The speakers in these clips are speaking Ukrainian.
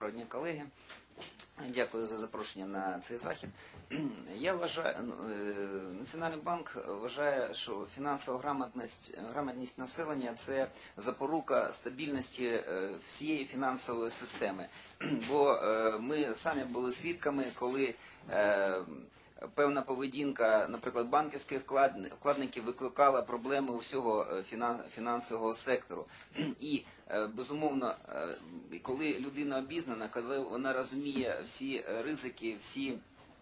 Доброго дня, колеги. Дякую за запрошення на цей захід. Я вважаю, Національний банк вважає, що фінансова грамотність населення – це запорука стабільності всієї фінансової системи. Бо ми самі були свідками, коли певна поведінка, наприклад, банківських вкладників викликала проблеми у всього фінансового сектору. І, безумовно, коли людина обізнана, коли вона розуміє всі ризики, всі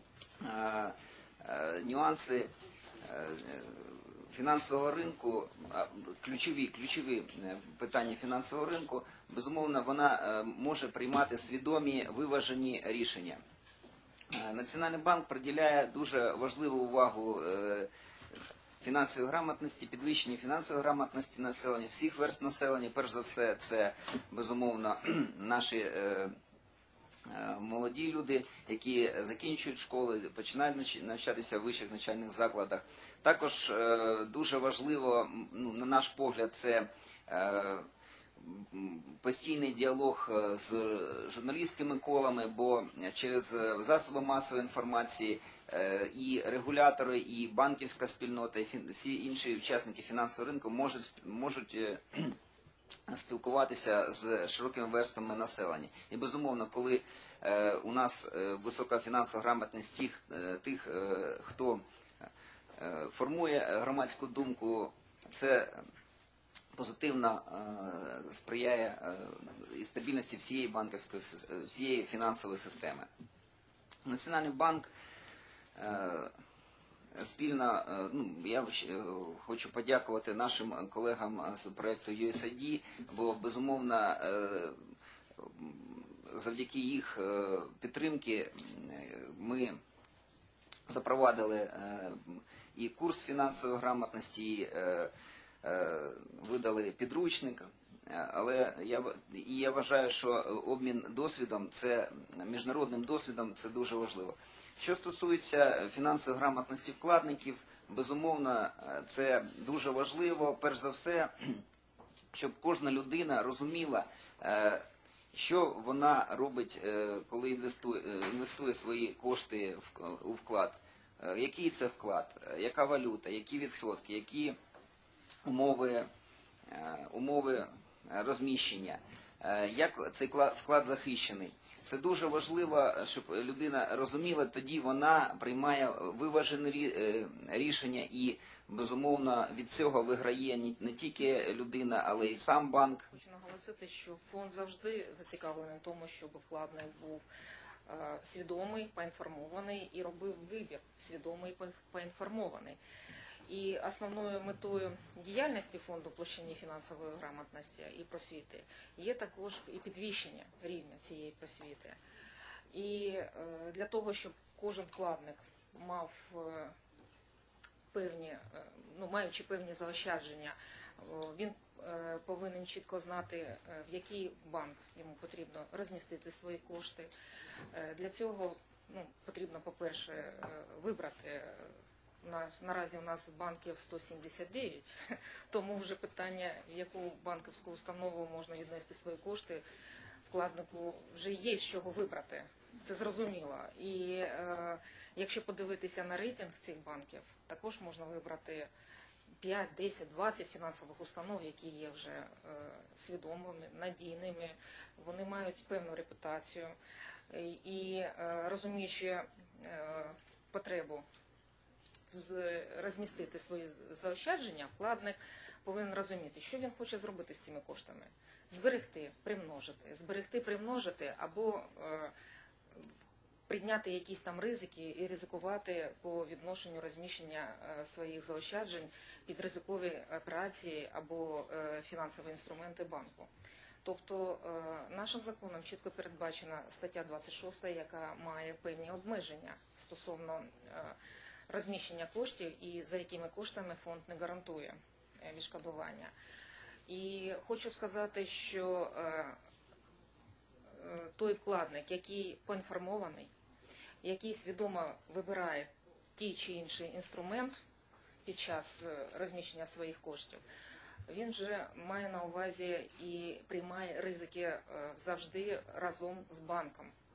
нюанси фінансового ринку, ключові питання фінансового ринку, безумовно, вона може приймати свідомі, виважені рішення. Національний банк приділяє дуже важливу увагу фінансовій грамотності, підвищенню фінансової грамотності населення, всіх верств населення. Перш за все, це, безумовно, наші молоді люди, які закінчують школи, починають навчатися в вищих навчальних закладах. Також дуже важливо, на наш погляд, це постійний діалог з журналістськими колами, бо через засоби масової інформації і регулятори, і банківська спільнота, і всі інші учасники фінансового ринку можуть спілкуватися з широкими верствами населення. І, безумовно, коли у нас висока фінансова грамотність тих, хто формує громадську думку, це позитивно сприяє і стабільності всієї фінансової системи. Національний банк спільно, я хочу подякувати нашим колегам з проєкту USAID, бо, безумовно, завдяки їх підтримки ми запровадили і курс фінансової грамотності, видали підручник, але я вважаю, що обмін досвідом, міжнародним досвідом, це дуже важливо. Що стосується фінансової грамотності вкладників, безумовно, це дуже важливо, перш за все, щоб кожна людина розуміла, що вона робить, коли інвестує свої кошти у вклад. Який це вклад, яка валюта, які відсотки, які умови розміщення, як цей вклад захищений. Це дуже важливо, щоб людина розуміла, тоді вона приймає виважені рішення і, безумовно, від цього виграє не тільки людина, але й сам банк. Хочу наголосити, що фонд завжди зацікавлений в тому, щоб вкладник був свідомий, поінформований і робив вибір свідомий, поінформований. І основною метою діяльності фонду в площині фінансової грамотності і просвіти є також і підвищення рівня цієї просвіти. І для того, щоб кожен вкладник мав маючи певні заощадження, він повинен чітко знати, в який банк йому потрібно розмістити свої кошти. Для цього потрібно, по-перше, вибрати. Наразі у нас банків 179, тому вже питання, в яку банківську установу можна віднести свої кошти, вкладнику вже є з чого вибрати, це зрозуміло. І якщо подивитися на рейтинг цих банків, також можна вибрати 5, 10, 20 фінансових установ, які є вже свідомими, надійними, вони мають певну репутацію і розуміючи потребу розмістити свої заощадження, вкладник повинен розуміти, що він хоче зробити з цими коштами. Зберегти, примножити або прийняти якісь там ризики і ризикувати по відношенню розміщення своїх заощаджень під ризикові операції або фінансові інструменти банку. Тобто нашим законом чітко передбачена стаття 26, яка має певні обмеження стосовно розміщення коштів і за якими коштами фонд не гарантує відшкодування. І хочу сказати, що той вкладник, який поінформований, який свідомо вибирає ті чи інший інструмент під час розміщення своїх коштів, він вже має на увазі і приймає ризики завжди разом з банком.